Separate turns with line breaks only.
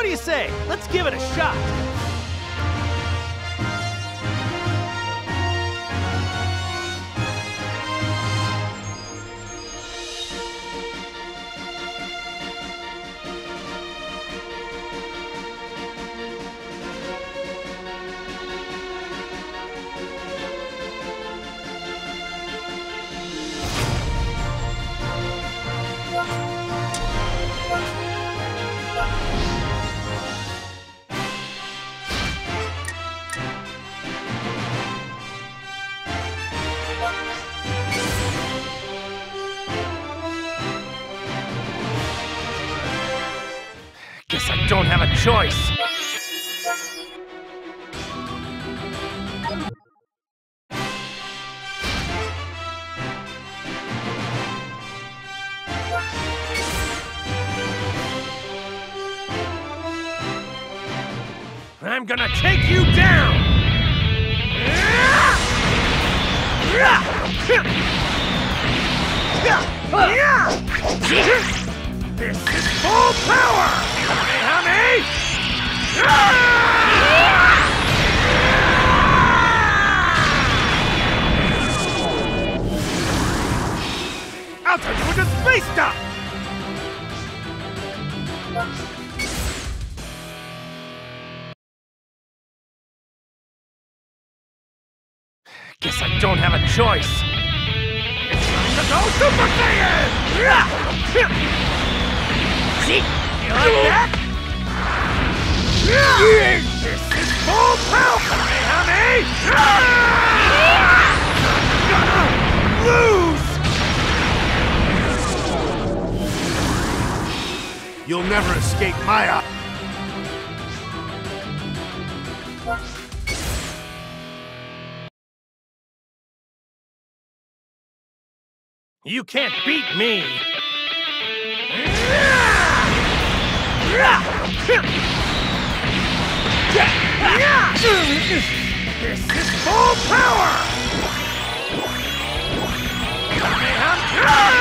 do you say? Let's give it a shot. Guess I don't have a choice. I'm gonna take you down! This is full power! Kamehameha! I'll turn you into space stuff! Guess I don't have a choice. It's time to go Super Saiyan! See? You like that? This is full power! Kamehameha! Lose!
You'll never escape my eye.
You can't beat me! This is full power! Kamehameha!